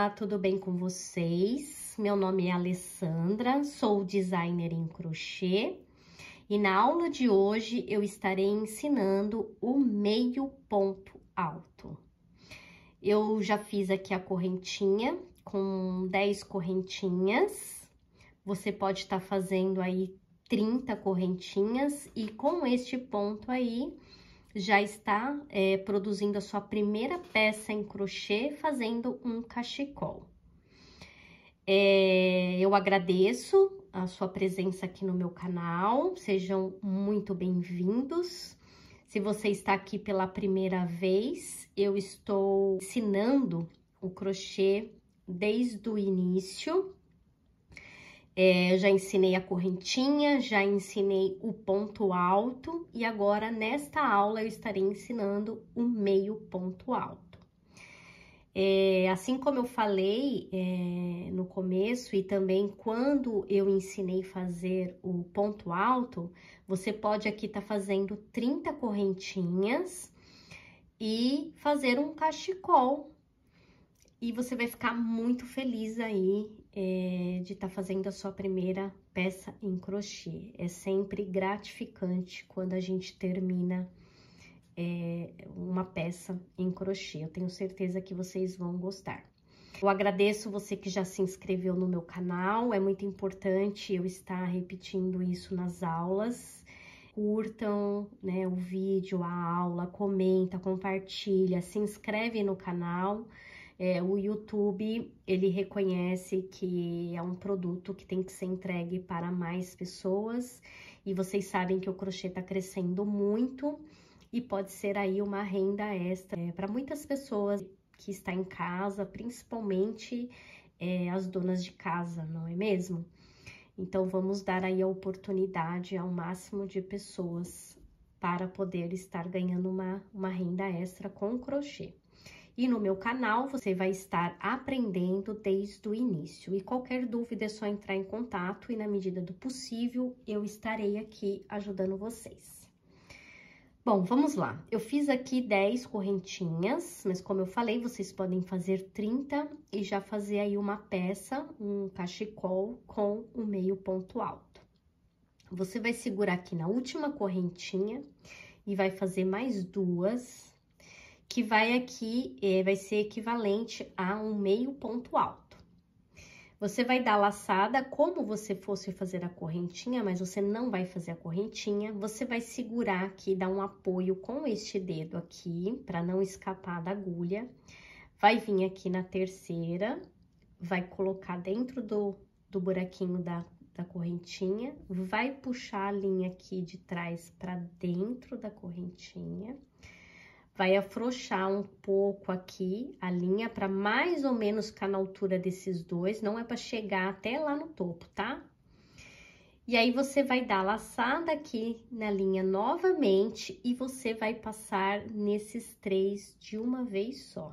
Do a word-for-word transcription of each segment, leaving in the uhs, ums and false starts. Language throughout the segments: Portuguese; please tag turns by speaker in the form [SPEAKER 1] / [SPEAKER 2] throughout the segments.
[SPEAKER 1] Olá, tudo bem com vocês? Meu nome é Alessandra, sou designer em crochê e na aula de hoje eu estarei ensinando o meio ponto alto. Eu já fiz aqui a correntinha com dez correntinhas, você pode estar fazendo aí trinta correntinhas e com este ponto aí já está é, produzindo a sua primeira peça em crochê, fazendo um cachecol. É, eu agradeço a sua presença aqui no meu canal, sejam muito bem-vindos. Se você está aqui pela primeira vez, eu estou ensinando o crochê desde o início. É, já ensinei a correntinha, já ensinei o ponto alto e agora nesta aula eu estarei ensinando o meio ponto alto. É, assim como eu falei é, no começo e também quando eu ensinei fazer o ponto alto, você pode aqui estar tá fazendo trinta correntinhas e fazer um cachecol. E você vai ficar muito feliz aí é, de estar tá fazendo a sua primeira peça em crochê. É sempre gratificante quando a gente termina é, uma peça em crochê. Eu tenho certeza que vocês vão gostar. Eu agradeço você que já se inscreveu no meu canal. É muito importante eu estar repetindo isso nas aulas. Curtam, né, o vídeo, a aula, comenta, compartilha, se inscreve no canal. É, o YouTube, ele reconhece que é um produto que tem que ser entregue para mais pessoas. E vocês sabem que o crochê tá crescendo muito e pode ser aí uma renda extra é, para muitas pessoas que estão em casa, principalmente é, as donas de casa, não é mesmo? Então, vamos dar aí a oportunidade ao máximo de pessoas para poder estar ganhando uma, uma renda extra com o crochê. E no meu canal, você vai estar aprendendo desde o início. E qualquer dúvida é só entrar em contato e, na medida do possível, eu estarei aqui ajudando vocês. Bom, vamos lá. Eu fiz aqui dez correntinhas, mas como eu falei, vocês podem fazer trinta e já fazer aí uma peça, um cachecol com o meio ponto alto. Você vai segurar aqui na última correntinha e vai fazer mais duas, que vai aqui, é, vai ser equivalente a um meio ponto alto. Você vai dar laçada como você fosse fazer a correntinha, mas você não vai fazer a correntinha. Você vai segurar aqui, dar um apoio com este dedo aqui, para não escapar da agulha. Vai vir aqui na terceira, vai colocar dentro do, do buraquinho da, da correntinha, vai puxar a linha aqui de trás para dentro da correntinha. Vai afrouxar um pouco aqui a linha para mais ou menos ficar na altura desses dois, não é para chegar até lá no topo, tá? E aí, você vai dar laçada aqui na linha novamente e você vai passar nesses três de uma vez só.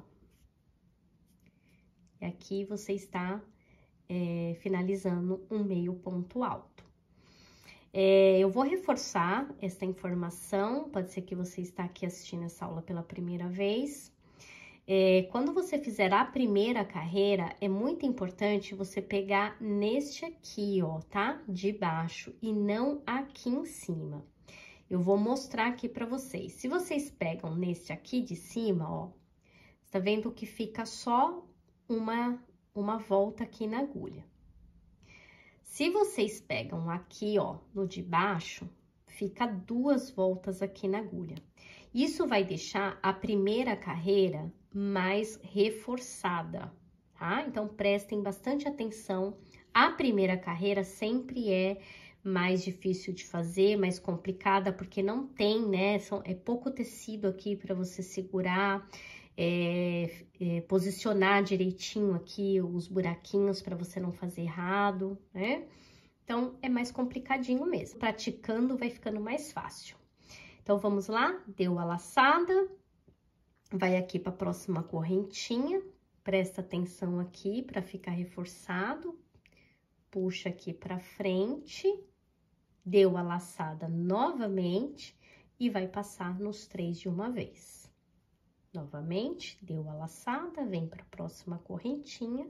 [SPEAKER 1] E aqui você está é, finalizando um meio ponto alto. É, eu vou reforçar essa informação, pode ser que você está aqui assistindo essa aula pela primeira vez. É, quando você fizer a primeira carreira, é muito importante você pegar neste aqui, ó, tá? De baixo e não aqui em cima. Eu vou mostrar aqui pra vocês. Se vocês pegam neste aqui de cima, ó, tá vendo que fica só uma, uma volta aqui na agulha. Se vocês pegam aqui, ó, no de baixo, fica duas voltas aqui na agulha. Isso vai deixar a primeira carreira mais reforçada, tá? Então, prestem bastante atenção. A primeira carreira sempre é mais difícil de fazer, mais complicada, porque não tem, né? São, é pouco tecido aqui para você segurar. É, é, posicionar direitinho aqui os buraquinhos para você não fazer errado, né? Então, é mais complicadinho mesmo. Praticando vai ficando mais fácil. Então, vamos lá? Deu a laçada, vai aqui para a próxima correntinha, presta atenção aqui para ficar reforçado, puxa aqui para frente, deu a laçada novamente e vai passar nos três de uma vez. Novamente, deu a laçada, vem para a próxima correntinha.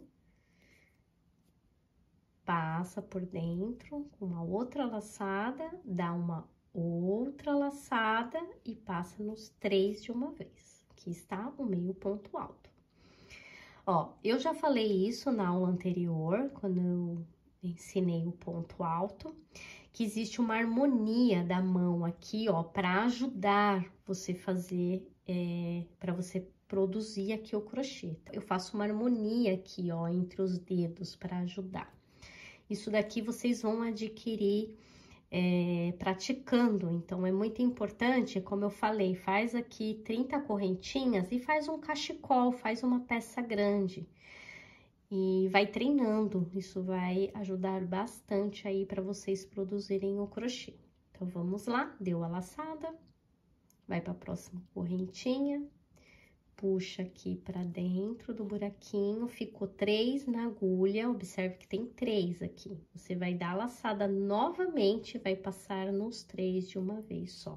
[SPEAKER 1] Passa por dentro com uma outra laçada, dá uma outra laçada e passa nos três de uma vez. Aqui está o meio ponto alto. Ó, eu já falei isso na aula anterior, quando eu ensinei o ponto alto, que existe uma harmonia da mão aqui, ó, para ajudar você fazer, é, para você produzir aqui o crochê. Eu faço uma harmonia aqui, ó, entre os dedos para ajudar. Isso daqui vocês vão adquirir é, praticando, então é muito importante, como eu falei, faz aqui trinta correntinhas e faz um cachecol, faz uma peça grande. E vai treinando, isso vai ajudar bastante aí para vocês produzirem o crochê. Então, vamos lá, deu a laçada, vai para a próxima correntinha. Puxa aqui para dentro do buraquinho, ficou três na agulha, observe que tem três aqui. Você vai dar a laçada novamente, vai passar nos três de uma vez só.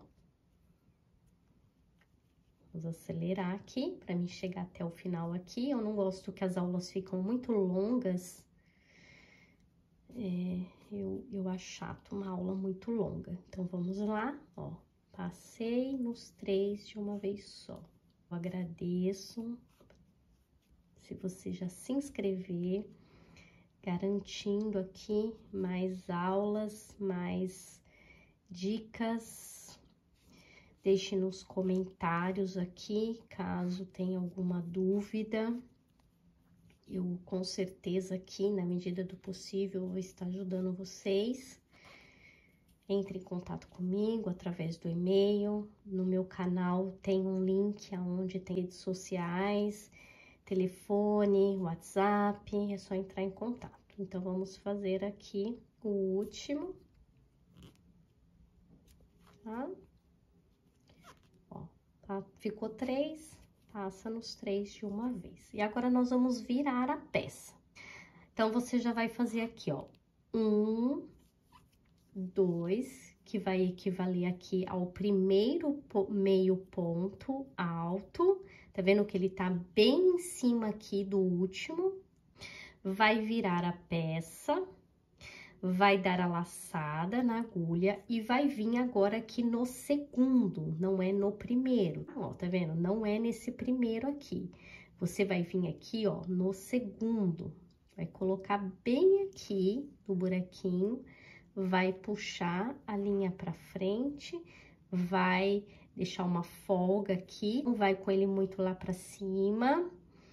[SPEAKER 1] Vamos acelerar aqui, para mim chegar até o final aqui. Eu não gosto que as aulas ficam muito longas. É, eu, eu acho chato uma aula muito longa. Então, vamos lá, ó. Passei nos três de uma vez só. Eu agradeço se você já se inscrever, garantindo aqui mais aulas, mais dicas. Deixe nos comentários aqui, caso tenha alguma dúvida. Eu, com certeza, aqui, na medida do possível, vou estar ajudando vocês. Entre em contato comigo através do e-mail. No meu canal tem um link onde tem redes sociais, telefone, WhatsApp, é só entrar em contato. Então, vamos fazer aqui o último, tá? Ó, tá? Ficou três, passa nos três de uma vez. E agora, nós vamos virar a peça. Então, você já vai fazer aqui, ó, um... dois, que vai equivaler aqui ao primeiro meio ponto alto, tá vendo que ele tá bem em cima aqui do último, vai virar a peça, vai dar a laçada na agulha e vai vir agora aqui no segundo, não é no primeiro, ó, tá vendo? Não é nesse primeiro aqui, você vai vir aqui, ó, no segundo, vai colocar bem aqui no buraquinho, vai puxar a linha pra frente, vai deixar uma folga aqui, não vai com ele muito lá pra cima,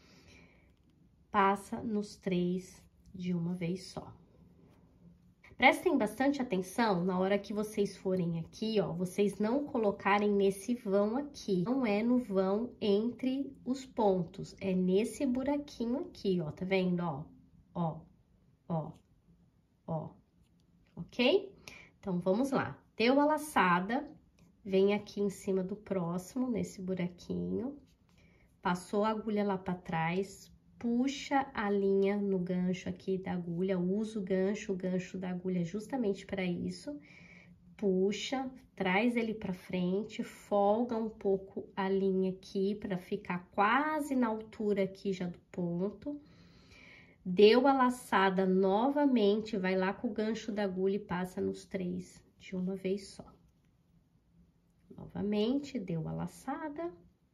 [SPEAKER 1] passa nos três de uma vez só. Prestem bastante atenção na hora que vocês forem aqui, ó, vocês não colocarem nesse vão aqui, não é no vão entre os pontos, é nesse buraquinho aqui, ó, tá vendo, ó, ó, ó, ó. Ok? Então, vamos lá. Deu a laçada, vem aqui em cima do próximo, nesse buraquinho. Passou a agulha lá pra trás, puxa a linha no gancho aqui da agulha, usa o gancho, o gancho da agulha justamente para isso. Puxa, traz ele pra frente, folga um pouco a linha aqui para ficar quase na altura aqui já do ponto. Deu a laçada novamente, vai lá com o gancho da agulha e passa nos três de uma vez só. Novamente, deu a laçada.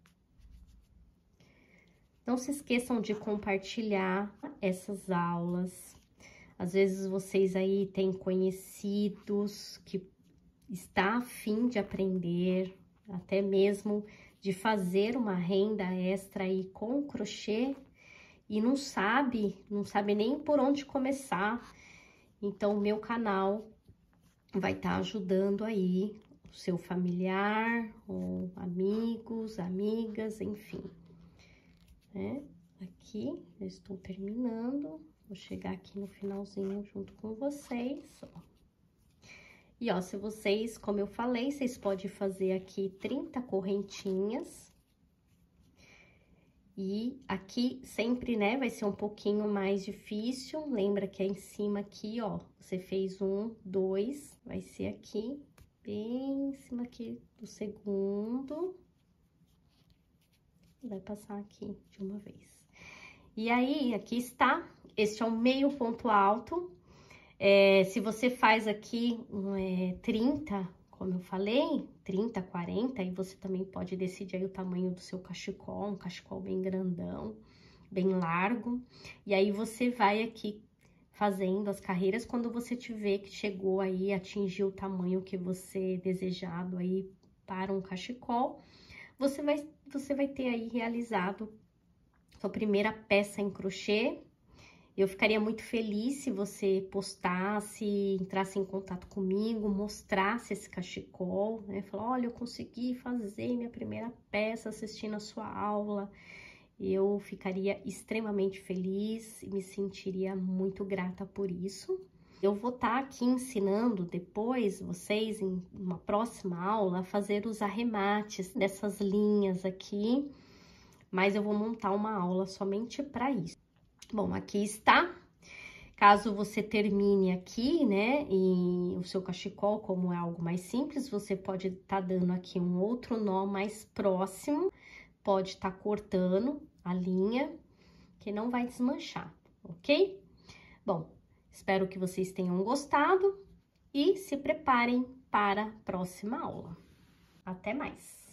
[SPEAKER 1] Não se esqueçam de compartilhar essas aulas. Às vezes vocês aí têm conhecidos que está a fim de aprender, até mesmo de fazer uma renda extra aí com crochê. E não sabe, não sabe nem por onde começar. Então, o meu canal vai estar ajudando aí o seu familiar, ou amigos, amigas, enfim. Né? Aqui, eu estou terminando. Vou chegar aqui no finalzinho junto com vocês, ó. E, ó, se vocês, como eu falei, vocês podem fazer aqui trinta correntinhas. E aqui sempre, né, vai ser um pouquinho mais difícil. Lembra que é em cima aqui, ó, você fez um, dois, vai ser aqui, bem em cima aqui do segundo. vai passar aqui de uma vez. E aí, aqui está, este é o meio ponto alto. É, se você faz aqui um, é, trinta, como eu falei, trinta, quarenta, aí você também pode decidir aí o tamanho do seu cachecol, um cachecol bem grandão, bem largo. E aí você vai aqui fazendo as carreiras quando você tiver que chegou aí, atingiu o tamanho que você desejado aí para um cachecol, você vai, você vai ter aí realizado sua primeira peça em crochê. Eu ficaria muito feliz se você postasse, entrasse em contato comigo, mostrasse esse cachecol, né? Falar, olha, eu consegui fazer minha primeira peça assistindo a sua aula. Eu ficaria extremamente feliz e me sentiria muito grata por isso. Eu vou estar aqui ensinando depois vocês, em uma próxima aula, a fazer os arremates dessas linhas aqui, mas eu vou montar uma aula somente para isso. Bom, aqui está. Caso você termine aqui, né, e o seu cachecol, como é algo mais simples, você pode estar dando aqui um outro nó mais próximo, pode estar cortando a linha, que não vai desmanchar, ok? Bom, espero que vocês tenham gostado e se preparem para a próxima aula. Até mais!